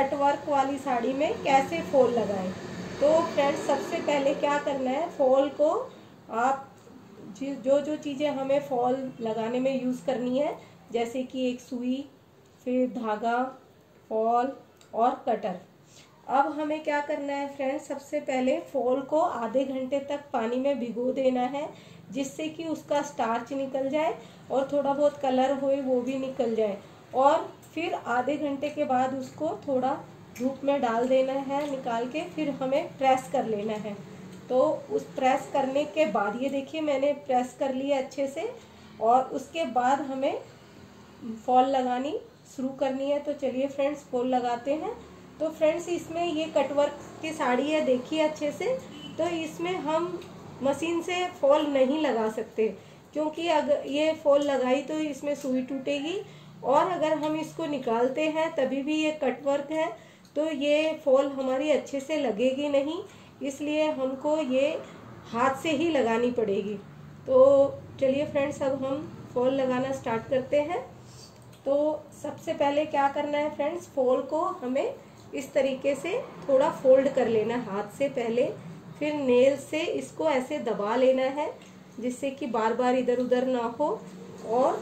Cut work वाली साड़ी में कैसे फॉल लगाएं। तो फ्रेंड्स सबसे पहले क्या करना है, फॉल को आप जो जो चीज़ें हमें फॉल लगाने में यूज़ करनी है, जैसे कि एक सुई, फिर धागा, फॉल और कटर। अब हमें क्या करना है फ्रेंड्स, सबसे पहले फॉल को आधे घंटे तक पानी में भिगो देना है, जिससे कि उसका स्टार्च निकल जाए और थोड़ा बहुत कलर होए वो भी निकल जाए। और फिर आधे घंटे के बाद उसको थोड़ा धूप में डाल देना है निकाल के, फिर हमें प्रेस कर लेना है। तो उस प्रेस करने के बाद ये देखिए मैंने प्रेस कर लिया अच्छे से, और उसके बाद हमें फॉल लगानी शुरू करनी है। तो चलिए फ्रेंड्स फॉल लगाते हैं। तो फ्रेंड्स इसमें ये कटवर्क की साड़ी है, देखिए अच्छे से। तो इसमें हम मशीन से फॉल नहीं लगा सकते, क्योंकि अगर ये फॉल लगाई तो इसमें सुई टूटेगी, और अगर हम इसको निकालते हैं तभी भी ये कटवर्क है तो ये फॉल हमारी अच्छे से लगेगी नहीं, इसलिए हमको ये हाथ से ही लगानी पड़ेगी। तो चलिए फ्रेंड्स अब हम फॉल लगाना स्टार्ट करते हैं। तो सबसे पहले क्या करना है फ्रेंड्स, फॉल को हमें इस तरीके से थोड़ा फोल्ड कर लेना हाथ से पहले, फिर नेल से इसको ऐसे दबा लेना है जिससे कि बार बार इधर उधर ना हो। और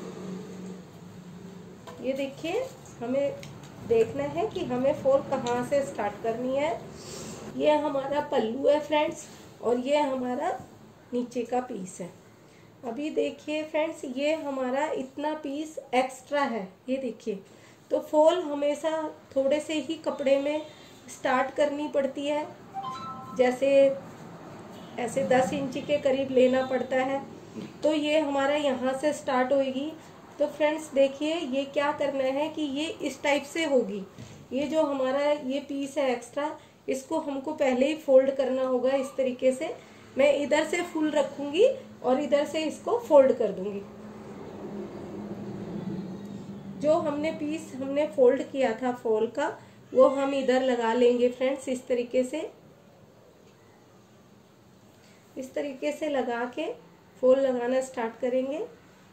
ये देखिए हमें देखना है कि हमें फॉल कहाँ से स्टार्ट करनी है। ये हमारा पल्लू है फ्रेंड्स, और ये हमारा नीचे का पीस है। अभी देखिए फ्रेंड्स ये हमारा इतना पीस एक्स्ट्रा है, ये देखिए। तो फॉल हमेशा थोड़े से ही कपड़े में स्टार्ट करनी पड़ती है, जैसे ऐसे 10 इंच के करीब लेना पड़ता है। तो ये हमारा यहाँ से स्टार्ट होगी। तो फ्रेंड्स देखिए ये क्या करना है कि ये इस टाइप से होगी। ये जो हमारा ये पीस है एक्स्ट्रा, इसको हमको पहले ही फोल्ड करना होगा इस तरीके से। मैं इधर से फुल रखूंगी और इधर से इसको फोल्ड कर दूंगी। जो हमने पीस हमने फोल्ड किया था फॉल का, वो हम इधर लगा लेंगे फ्रेंड्स इस तरीके से। इस तरीके से लगा के फॉल लगाना स्टार्ट करेंगे।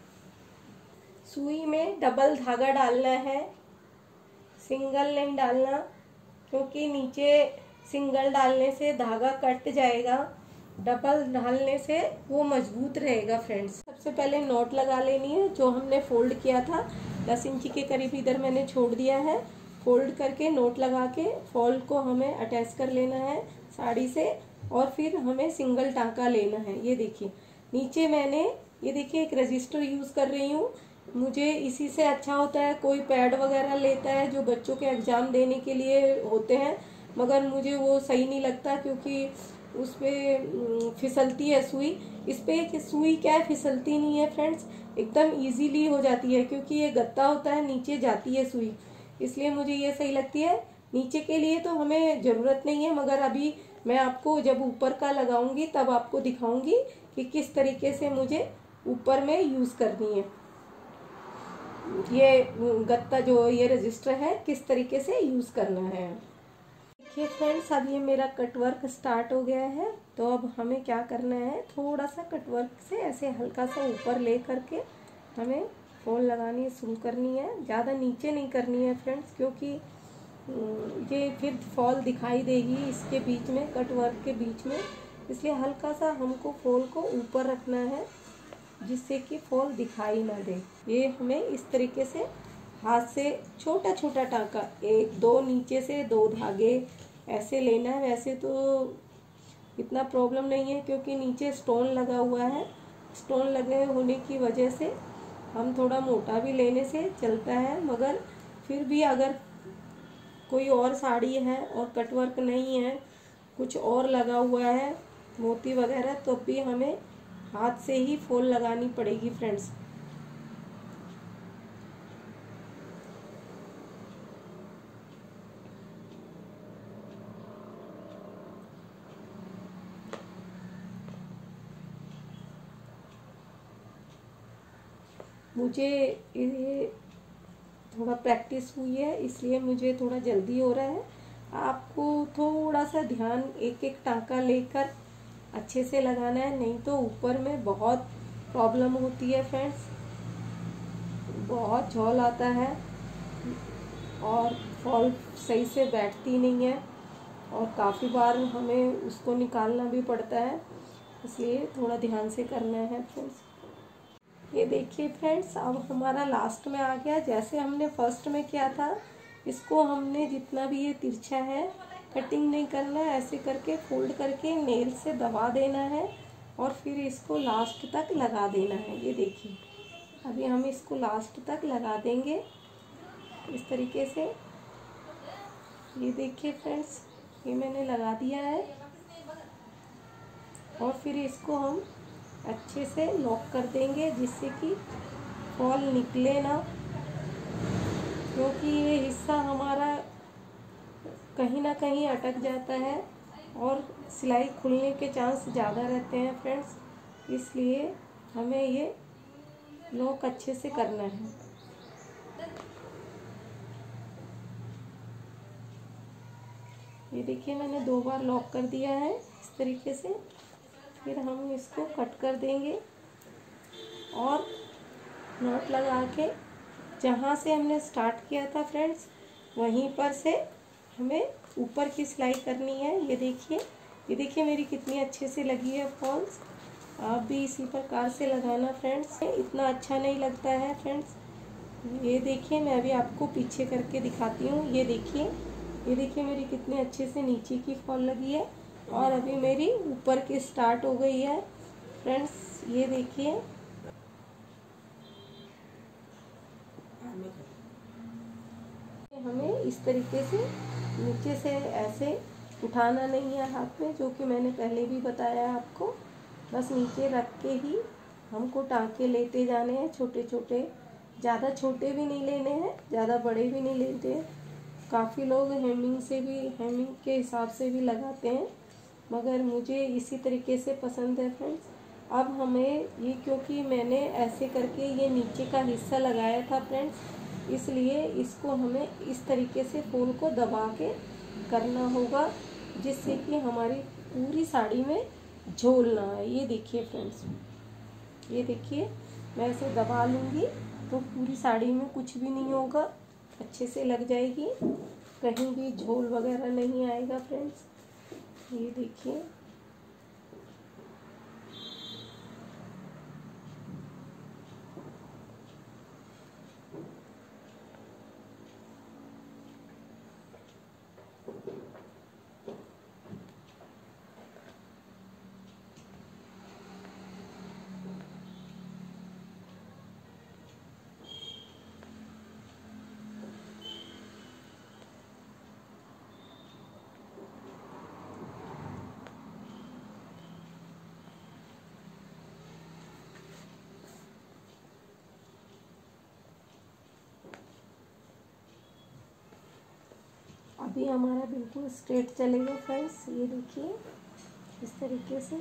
सुई में डबल धागा डालना है, सिंगल नहीं डालना, क्योंकि नीचे सिंगल डालने से धागा कट जाएगा, डबल डालने से वो मजबूत रहेगा फ्रेंड्स। सबसे पहले नॉट लगा लेनी है। जो हमने फोल्ड किया था 10 इंच के करीब इधर मैंने छोड़ दिया है, फोल्ड करके नॉट लगा के फॉल को हमें अटैच कर लेना है साड़ी से, और फिर हमें सिंगल टांका लेना है। ये देखिए नीचे मैंने ये देखिए एक रजिस्टर यूज कर रही हूँ, मुझे इसी से अच्छा होता है। कोई पैड वगैरह लेता है जो बच्चों के एग्जाम देने के लिए होते हैं, मगर मुझे वो सही नहीं लगता, क्योंकि उस पर फिसलती है सुई। इस पे सुई क्या है, फिसलती नहीं है फ्रेंड्स, एकदम इजीली हो जाती है, क्योंकि ये गत्ता होता है, नीचे जाती है सुई, इसलिए मुझे ये सही लगती है। नीचे के लिए तो हमें ज़रूरत नहीं है, मगर अभी मैं आपको जब ऊपर का लगाऊंगी तब आपको दिखाऊंगी कि किस तरीके से मुझे ऊपर में यूज़ करनी है। ये गत्ता जो ये रजिस्टर है किस तरीके से यूज़ करना है। देखिए फ्रेंड्स अब ये मेरा कटवर्क स्टार्ट हो गया है। तो अब हमें क्या करना है, थोड़ा सा कटवर्क से ऐसे हल्का सा ऊपर ले करके हमें फॉल लगानी शुरू करनी है। ज़्यादा नीचे नहीं करनी है फ्रेंड्स, क्योंकि ये फिर फॉल दिखाई देगी इसके बीच में, कटवर्क के बीच में, इसलिए हल्का सा हमको फॉल को ऊपर रखना है जिससे कि फॉल दिखाई ना दे। ये हमें इस तरीके से हाथ से छोटा छोटा टांका, 1-2 नीचे से 2 धागे ऐसे लेना है। वैसे तो इतना प्रॉब्लम नहीं है, क्योंकि नीचे स्टोन लगा हुआ है, स्टोन लगे होने की वजह से हम थोड़ा मोटा भी लेने से चलता है। मगर फिर भी अगर कोई और साड़ी है और कटवर्क नहीं है, कुछ और लगा हुआ है मोती वगैरह, तो भी हमें हाथ से ही फॉल लगानी पड़ेगी फ्रेंड्स। मुझे ये थोड़ा प्रैक्टिस हुई है, इसलिए मुझे थोड़ा जल्दी हो रहा है। आपको थोड़ा सा ध्यान एक एक टांका लेकर अच्छे से लगाना है, नहीं तो ऊपर में बहुत प्रॉब्लम होती है फ्रेंड्स, बहुत झोल आता है और फॉल सही से बैठती नहीं है और काफ़ी बार हमें उसको निकालना भी पड़ता है, इसलिए थोड़ा ध्यान से करना है फ्रेंड्स। ये देखिए फ्रेंड्स, अब हमारा लास्ट में आ गया। जैसे हमने फर्स्ट में किया था, इसको हमने जितना भी ये तिरछा है कटिंग नहीं करना है, ऐसे करके फोल्ड करके नेल से दबा देना है और फिर इसको लास्ट तक लगा देना है। ये देखिए, अभी हम इसको लास्ट तक लगा देंगे इस तरीके से। ये देखिए फ्रेंड्स, ये मैंने लगा दिया है और फिर इसको हम अच्छे से लॉक कर देंगे जिससे कि फॉल निकले ना, क्योंकि ये हिस्सा हमारा कहीं ना कहीं अटक जाता है और सिलाई खुलने के चांस ज़्यादा रहते हैं फ्रेंड्स, इसलिए हमें ये लॉक अच्छे से करना है। ये देखिए, मैंने 2 बार लॉक कर दिया है इस तरीके से। फिर हम इसको कट कर देंगे और नॉट लगा के जहाँ से हमने स्टार्ट किया था फ्रेंड्स, वहीं पर से हमें ऊपर की सिलाई करनी है। ये देखिए मेरी कितनी अच्छे से लगी है फॉल्स। आप भी इसी प्रकार से लगाना फ्रेंड्स, इतना अच्छा नहीं लगता है फ्रेंड्स। ये देखिए, मैं अभी आपको पीछे करके दिखाती हूँ। ये देखिए मेरी कितने अच्छे से नीचे की फॉल लगी है और अभी मेरी ऊपर की स्टार्ट हो गई है फ्रेंड्स। ये देखिए, हमें इस तरीके से नीचे से ऐसे उठाना नहीं है हाथ में, जो कि मैंने पहले भी बताया आपको। बस नीचे रख के ही हमको टाँके लेते जाने हैं, छोटे छोटे, ज़्यादा छोटे भी नहीं लेने हैं, ज़्यादा बड़े भी नहीं लेते हैं। काफ़ी लोग हेमिंग के हिसाब से भी लगाते हैं, मगर मुझे इसी तरीके से पसंद है फ्रेंड्स। अब हमें ये, क्योंकि मैंने ऐसे करके ये नीचे का हिस्सा लगाया था फ्रेंड्स, इसलिए इसको हमें इस तरीके से फूल को दबा के करना होगा, जिससे कि हमारी पूरी साड़ी में झोल ना आए। ये देखिए फ्रेंड्स, ये देखिए, मैं इसे दबा लूँगी तो पूरी साड़ी में कुछ भी नहीं होगा, अच्छे से लग जाएगी, कहीं भी झोल वगैरह नहीं आएगा फ्रेंड्स। ये देखिए, अभी हमारा बिल्कुल स्ट्रेट चलेगा फ्रेंड्स। ये देखिए, इस तरीके से।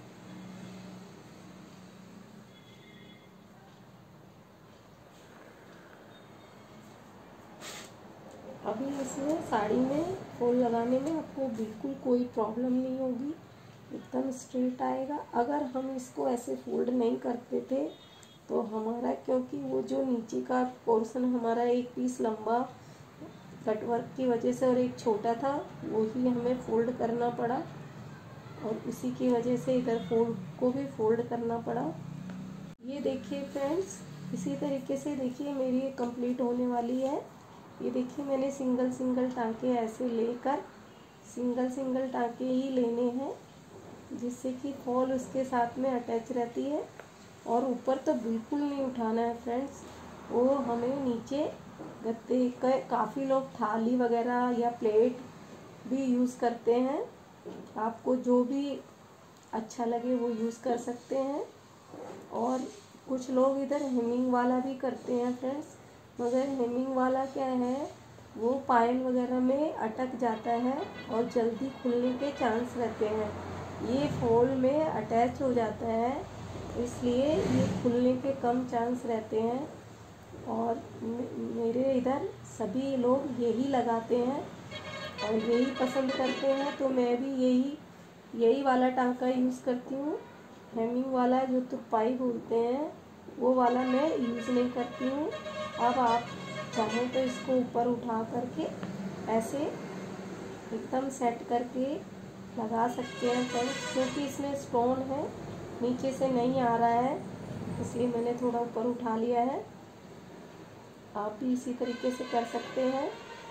अभी इसमें साड़ी में फॉल लगाने में आपको बिल्कुल कोई प्रॉब्लम नहीं होगी, एकदम स्ट्रेट आएगा। अगर हम इसको ऐसे फोल्ड नहीं करते थे तो हमारा, क्योंकि वो जो नीचे का पोर्शन हमारा एक पीस लंबा कटवर्क की वजह से और एक छोटा था, वो ही हमें फोल्ड करना पड़ा और उसी की वजह से इधर फोल्ड को भी फोल्ड करना पड़ा। ये देखिए फ्रेंड्स, इसी तरीके से देखिए मेरी कंप्लीट होने वाली है। ये देखिए, मैंने सिंगल सिंगल टाँके ऐसे लेकर सिंगल टाँके ही लेने हैं, जिससे कि फॉल उसके साथ में अटैच रहती है। और ऊपर तो बिल्कुल नहीं उठाना है फ्रेंड्स, वो हमें नीचे गत्ते का, काफ़ी लोग थाली वगैरह या प्लेट भी यूज़ करते हैं, आपको जो भी अच्छा लगे वो यूज़ कर सकते हैं। और कुछ लोग इधर हेमिंग वाला भी करते हैं फ्रेंड्स, मगर हेमिंग वाला क्या है, वो पायल वगैरह में अटक जाता है और जल्दी खुलने के चांस रहते हैं। ये फॉल में अटैच हो जाता है, इसलिए ये खुलने के कम चांस रहते हैं। और मेरे इधर सभी लोग यही लगाते हैं और यही पसंद करते हैं, तो मैं भी यही वाला टाँका यूज़ करती हूँ। हेमिंग वाला जो तुपाई बोलते हैं, वो वाला मैं यूज़ नहीं करती हूँ। अब आप चाहे तो इसको ऊपर उठा करके ऐसे एकदम सेट करके लगा सकते हैं फ्रेंड्स, क्योंकि इसमें स्टोन है, नीचे से नहीं आ रहा है, इसलिए मैंने थोड़ा ऊपर उठा लिया है। आप भी इसी तरीके से कर सकते हैं।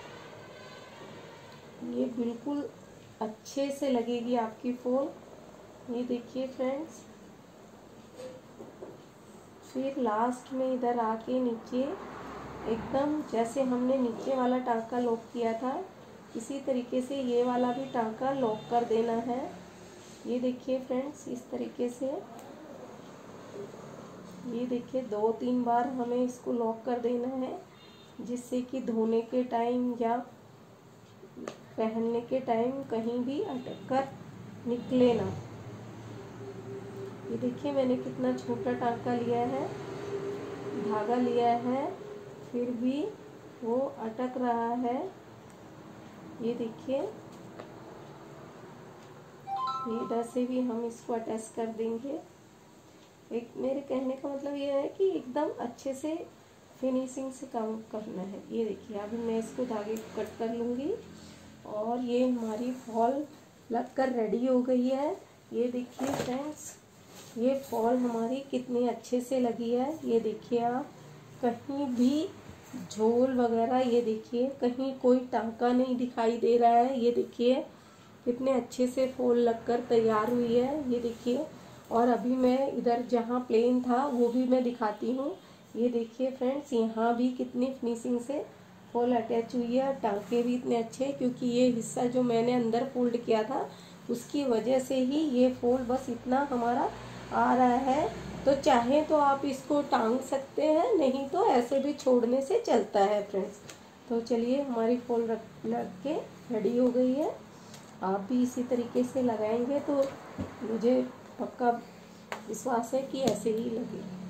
ये बिल्कुल अच्छे से लगेगी आपकी फॉल। ये देखिए फ्रेंड्स, फिर लास्ट में इधर आके नीचे एकदम जैसे हमने नीचे वाला टांका लॉक किया था, इसी तरीके से ये वाला भी टांका लॉक कर देना है। ये देखिए फ्रेंड्स, इस तरीके से ये देखिए 2-3 बार हमें इसको लॉक कर देना है, जिससे कि धोने के टाइम या पहनने के टाइम कहीं भी अटक कर निकले ना। ये देखिए मैंने कितना छोटा टांका लिया है, धागा लिया है, फिर भी वो अटक रहा है। ये देखिए, ये इधर से भी हम इसको अटैच कर देंगे। एक मेरे कहने का मतलब ये है कि एकदम अच्छे से फिनिशिंग से काम करना है। ये देखिए, अभी मैं इसको धागे को कट कर लूँगी और ये हमारी फॉल लगकर रेडी हो गई है। ये देखिए फ्रेंड्स, ये फॉल हमारी कितनी अच्छे से लगी है। ये देखिए आप, कहीं भी झोल वगैरह, ये देखिए कहीं कोई टांका नहीं दिखाई दे रहा है। ये देखिए कितने अच्छे से फॉल लगकर तैयार हुई है। ये देखिए, और अभी मैं इधर जहाँ प्लेन था वो भी मैं दिखाती हूँ। ये देखिए फ्रेंड्स, यहाँ भी कितनी फिनिशिंग से फॉल अटैच हुई है। टांके भी इतने अच्छे, क्योंकि ये हिस्सा जो मैंने अंदर फोल्ड किया था उसकी वजह से ही ये फॉल बस इतना हमारा आ रहा है। तो चाहे तो आप इसको टांग सकते हैं, नहीं तो ऐसे भी छोड़ने से चलता है फ्रेंड्स। तो चलिए, हमारी फॉल लग के रेडी हो गई है। आप भी इसी तरीके से लगाएंगे तो मुझे पक्का विश्वास है कि ऐसे ही लगेगी।